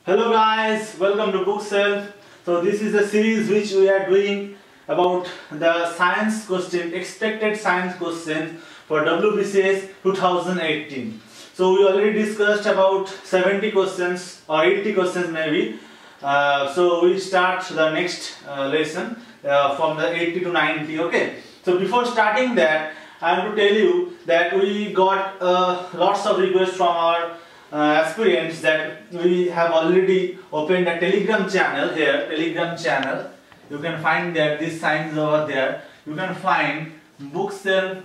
Hello guys, welcome to Bookself. So this is a series which we are doing about the science question, expected science questions for WBCS 2018. So we already discussed about 70 questions or 80 questions maybe. So we start the next lesson from the 80 to 90. Okay. So before starting that, I have to tell you that we got lots of requests from our aspirants that we have already opened a Telegram channel here. Telegram channel, you can find there these signs over there. You can find Bookself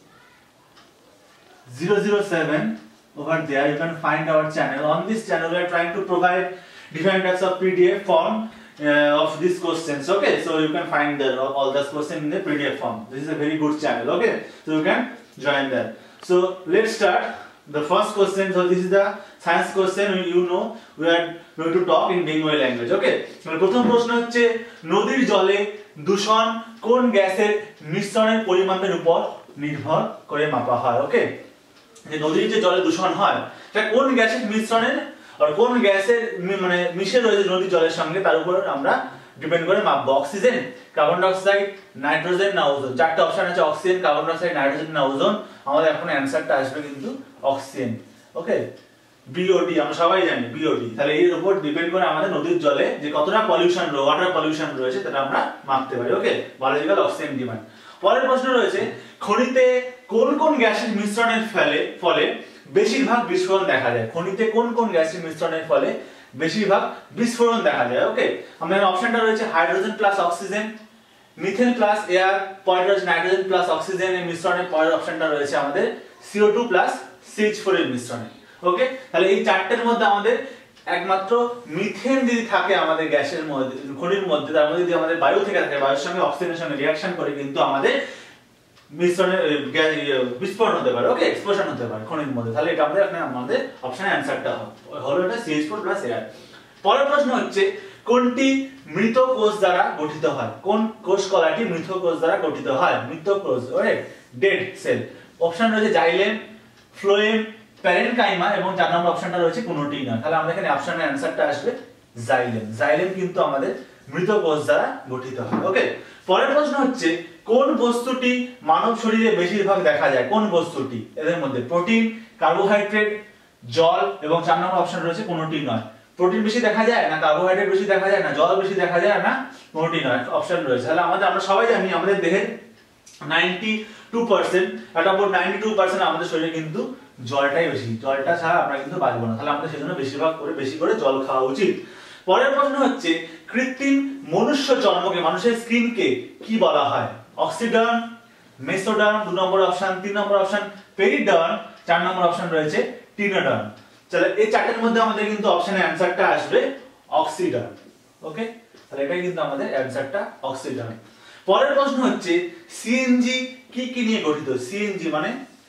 007 over there. You can find our channel. On this channel, we are trying to provide different types of PDF form of these questions. Okay, so you can find all those questions in the PDF form. This is a very good channel. Okay, so you can join there. So let's start. The first question, so this is the science question. You know we are going to talk in Bengali language. Okay, প্রথম প্রশ্ন হচ্ছে নদীর জলে দূষণ কোন গ্যাসের মিশ্রণের পরিমাণের উপর নির্ভর করে মাপা হয়। ওকে, যে নদীর যে জলে দূষণ হয় সেটা কোন গ্যাসের মিশ্রণের আর কোন গ্যাসের মানে মিশে রয়েছে নদীর জলের সঙ্গে তার উপর আমরা ডিপেন্ড করে মাপবো। Oxygen, carbon dioxide, nitrogen না ওজোন। চারটি অপশন আছে, oxygen, carbon dioxide, nitrogen না ওজোন। আমাদের এখন অ্যানসারটা আসবে কিন্তু অক্সিজেন। ওকে, বিওডি আমরা সবাই জানি বিওডি। তাহলে এর উপর ডিপেন্ড করে আমাদের নদীর জলে যে কতটা পলিউশন ওয়াটার পলিউশন রয়েছে সেটা আমরা মাপতে পারি। Okay, biological oxygen demand. পরের প্রশ্ন রয়েছে খনিতে কোন কোন গ্যাসের মিশ্রণের ফলে বেশিরভাগ বিস্ফোরণ দেখা যায়। খনিতে কোন কোন গ্যাসের মিশ্রণের ফলে বেশিরভাগ বিস্ফোরণ দেখা যায়। ওকে, আমাদের অপশনটা রয়েছে hydrogen plus oxygen, methane plus air, পরের রয়েছে নাইট্রোজেন প্লাস অক্সিজেন এর মিশ্রণে, পরের অপশনটা রয়েছে আমাদের CO2 প্লাস CH4 এর মিশ্রণে। ওকে, তাহলে এই চারটির মধ্যে আমাদের একমাত্র মিথেন যদি থাকে আমাদের গ্যাসের মধ্যে খনির মধ্যে, তার মধ্যে যদি আমাদের বায়ু থেকে থাকে, বায়ুর সঙ্গে অক্সিজেনের সঙ্গে রিঅ্যাকশন করে কিন্তু আমাদের মিশ্রণে বিস্ফোরণ হতে পারে। ওকে, এক্সপ্লোশন হতে পারে খনির মধ্যে। তাহলে এটা আমাদের অপশনে অ্যানসারটা হলো এটা CH4 প্লাস এয়ার। পরের প্রশ্ন হচ্ছে কোনটি মৃত কোষ দ্বারা গঠিত হয়। কোন কোষ কলাটি মৃত কোষ দ্বারা গঠিত হয়? মৃত কোষ, ওকে, ডেড সেল। অপশন রয়েছে জাইলেম, ফ্লোয়েম, প্যারেনকাইমা এবং 4 নম্বর অপশনটা রয়েছে কোনটিই নয়। তাহলে আমাদের এখানে অপশনের অ্যানসারটা আসবে জাইলেম। জাইলেম কিন্তু আমাদের মৃত কোষ দ্বারা গঠিত হয়। ওকে, পরের প্রশ্ন হচ্ছে কোন বস্তুটি মানব শরীরে বেশিরভাগ দেখা যায়। কোন বস্তুটি? এদের মধ্যে প্রোটিন, কার্বোহাইড্রেট, জল এবং 4 নম্বর অপশন রয়েছে কোনটিই নয়। প্রোটিন বেশি দেখা যায় না, কার্বোহাইড্রেট বেশি দেখা যায় না, জল বেশি দেখা যায় না, কোনটি নয় অপশন রয়েছে। তাহলে আমরা সবাই জানি আমাদের দেহের 92% এটা উপর 92% আমাদের শরীরে কিন্তু জলটাই বেশি। জলটা ছাড়া আমরা কিন্তু বাঁচবো না। তাহলে আমাদের সেজন্য বেশি করে জল খাওয়া উচিত। পরের প্রশ্ন হচ্ছে কৃত্রিম মনুষ্য চর্মকে, মানুষের স্কিনকে কি বলা হয়? অক্সিডার্ম, মেসোডার্ম 2 নম্বর অপশন, 3 নম্বর অপশন পেরিডার্ম, 4 নম্বর অপশন রয়েছে টিনোডার্ম। চলো এই চারটির মধ্যে আমাদের কিন্তু অপশনে অ্যানসারটা আসবে অক্সিডার্ম। ওকে, তাহলে এটাই কিন্তু আমাদের অ্যানসারটা অক্সিডার্ম। পরের প্রশ্ন হচ্ছে সিএনজি কি নিয়ে গঠিত? সিএনজি মানে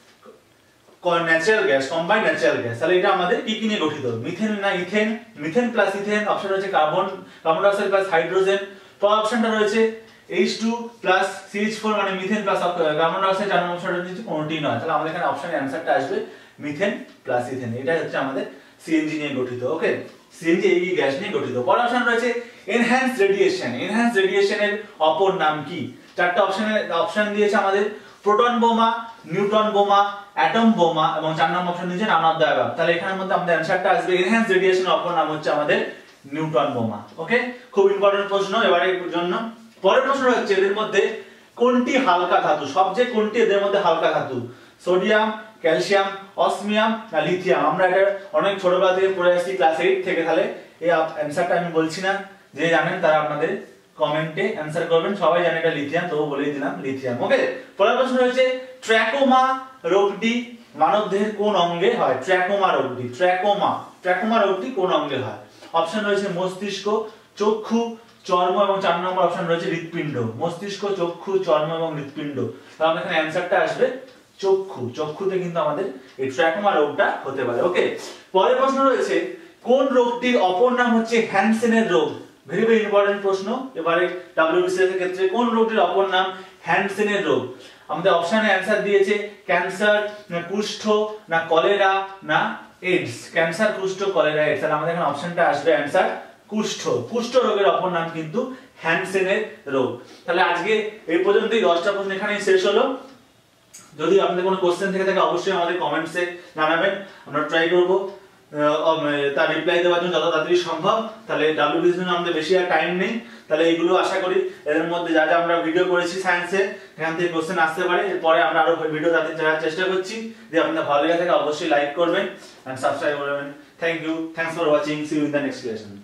natural gas, combined natural gas. তাহলে এটা আমাদের কি নিয়ে গঠিত? মিথেন না ethane? Methane plus ethane. Option রয়েছে carbon dioxide plus hydrogen. পরের অপশনটা রয়েছে H2 প্লাস CH4 মানে methane plus carbon dioxide. 4 নম্বর অপশনটা রয়েছে কোনটিই নয়। তাহলে আমাদের এখানে অপশনের অ্যানসারটা আসবে মিথেন প্লাস ইথেন। এটা হচ্ছে আমাদের সিএনজি নিয়ে গঠিত। ওকে, সিএনজি এই গ্যাস নিয়ে গঠিত। পরের অপশন রয়েছে এনহ্যান্সড রেডিয়েশন। এনহ্যান্সড রেডিয়েশনের অপর নাম কি? চারটি অপশন দিয়েছে আমাদের প্রোটন বোমা, নিউট্রন বোমা, অ্যাটম বোমা এবং 4 নম্বর অপশন দিয়েছে নান অফ দ্য অ্যাবাভ। তাহলে এখানের মধ্যে আমাদের অ্যানসারটা আসবে এনহ্যান্সড রেডিয়েশনের অপর নাম হচ্ছে আমাদের নিউট্রন বোমা। ওকে, খুব ইম্পর্টেন্ট প্রশ্ন এবারের জন্য। পরের প্রশ্ন হচ্ছে এদের মধ্যে কোনটি হালকা ধাতু? সবচেয়ে কোনটি এদের মধ্যে হালকা ধাতু? সোডিয়াম, ক্যালসিয়াম, অসমিয়াম না লিথিয়াম? আমরা এটা অনেক ছোটবেলা থেকে পড়ে আসছি, ক্লাস 8 থেকে। তাহলে এই অ্যানসারটা আমি বলছি না, যে জানেন তারা আপনাদের কমেন্টে অ্যানসার করবেন। সবাই জানে এটা লিথিয়াম, তবু বলেই দিলাম লিথিয়াম। ওকে, পরের প্রশ্ন রয়েছে ট্র্যাকোমা রোগটি মানবদেহের কোন অঙ্গে হয়? ট্র্যাকোমা রোগটি, ট্র্যাকোমা রোগটি কোন অঙ্গে হয়? অপশন রয়েছে মস্তিষ্ক, চক্ষু, চর্ম এবং 4 নম্বর অপশন রয়েছে হৃৎপিণ্ড। মস্তিষ্ক, চক্ষু, চর্ম এবং হৃৎপিণ্ড। তাহলে এখানে অ্যানসারটা আসবে চক্ষু। চক্ষুতে কিন্তু আমাদের এই ট্র্যাকোমা রোগটা হতে পারে। ওকে, পরের প্রশ্ন রয়েছে কোন রোগটির অপর নাম হচ্ছে হ্যানসেনের রোগ? ভেরি ইম্পর্টেন্ট প্রশ্ন এবারে WBCS এর ক্ষেত্রে। কোন রোগটির অপর নাম হ্যানসেনের রোগ? আমাদের অপশনে অ্যানসার দিয়েছে ক্যান্সার, না কুষ্ঠ, না কলেরা, না এইডস, ক্যান্সার, কুষ্ঠ, কলেরা, এইডস। তাহলে আমাদের এখানে অপশনটা আসবে অ্যানসার কুষ্ঠ। কুষ্ঠ রোগের অপর নাম কিন্তু হ্যানসেনের রোগ। তাহলে আজকে এই পর্যন্তই, 10টা প্রশ্ন এখানেই শেষ হলো। যদি আপনাদের কোনো কোশ্চেন থেকে থাকে অবশ্যই আমাদের কমেন্টসে জানাবেন, আমরা ট্রাই করব তার রিপ্লাই দেওয়ার জন্য যত তাড়াতাড়ি সম্ভব। তাহলে WBC's জন্য আমাদের বেশি আর টাইম নেই। তাহলে এইগুলো আশা করি এর মধ্যে যা যা আমরা ভিডিও করেছি সায়েন্সে এখান থেকে কোশ্চেন আসতে পারে। এরপরে আমরা আরো ভিডিও দেওয়ার চেষ্টা করছি। যদি আপনাদের ভালো লেগে থাকে অবশ্যই লাইক করবেন এন্ড সাবস্ক্রাইব করবেন। Thank you, thanks for watching, see you in the next lesson.